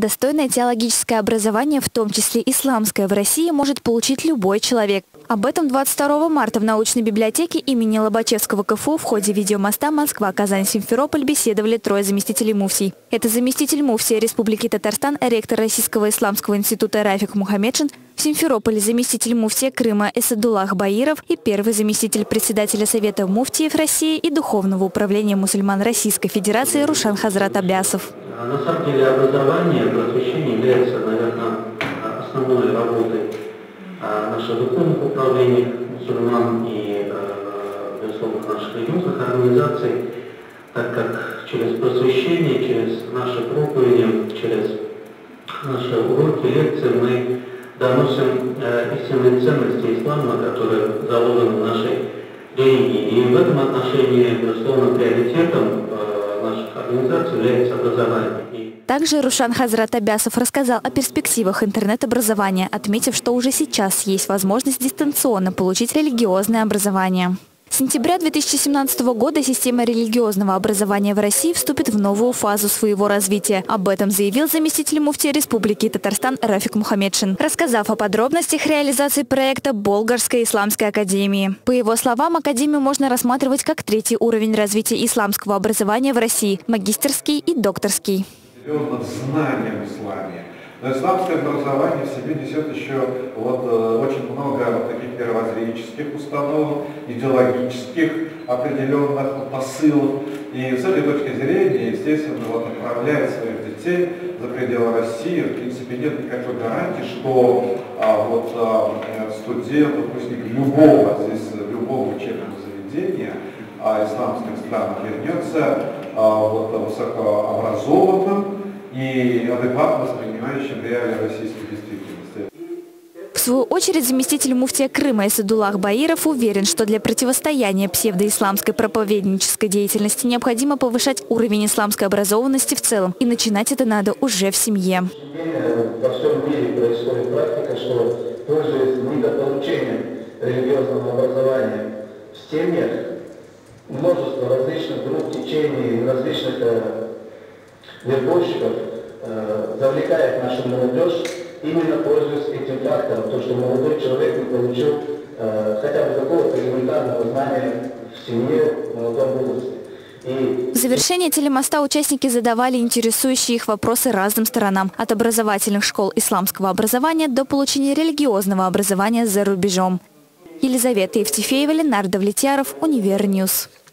Достойное теологическое образование, в том числе исламское, в России может получить любой человек. Об этом 22 марта в научной библиотеке имени Лобачевского КФУ в ходе видеомоста Москва-Казань-Симферополь беседовали трое заместителей муфтий. Это заместитель муфтия Республики Татарстан, ректор Российского исламского института Рафик Мухаммедшин, в Симферополе заместитель муфтия Крыма Эсадуллах Баиров и первый заместитель председателя Совета муфтиев России и Духовного управления мусульман Российской Федерации Рушан Хазрат Аббясов. На самом деле образование, просвещение является, наверное, основной работой нашего духовного управления мусульман и, безусловно, наших религиозных организаций, так как через просвещение, через наши проповеди, через наши уроки, лекции мы доносим истинные ценности ислама, которые заложены в нашей религии. И в этом отношении, безусловно, приоритетом наших организаций является образование. Также Рушан Хазрат Аббясов рассказал о перспективах интернет-образования, отметив, что уже сейчас есть возможность дистанционно получить религиозное образование. С сентября 2017 года система религиозного образования в России вступит в новую фазу своего развития. Об этом заявил заместитель муфтия Республики Татарстан Рафик Мухаммедшин, рассказав о подробностях реализации проекта Болгарской исламской академии. По его словам, академию можно рассматривать как третий уровень развития исламского образования в России – магистерский и докторский. Знанием в исламе. Но исламское образование в себе несет еще очень много таких мировоззренческих установок, идеологических определенных посылов. И с этой точки зрения, естественно, направляет своих детей за пределы России. В принципе, нет никакой гарантии, что студент, выпускник любого учебного заведения исламских стран вернется высокообразованным и адекватно воспринимающим реалии российской действительности. В свою очередь, заместитель муфтия Крыма Эсадуллах Баиров уверен, что для противостояния псевдоисламской проповеднической деятельности необходимо повышать уровень исламской образованности в целом. И начинать это надо уже в семье. Во всем мире происходит практика, что, пользуясь недополучением религиозного образования в семьях, множество различных групп течений, различных вербовщиков завлекает нашу молодежь, именно пользуясь этим фактором, то, что молодой человек не получил хотя бы какого-то элементарного знания в семье, в молодом возрасте. В завершение телемоста участники задавали интересующие их вопросы разным сторонам, от образовательных школ исламского образования до получения религиозного образования за рубежом. Елизавета Евтефеева, Ленардо Влетьяров, Универньюз.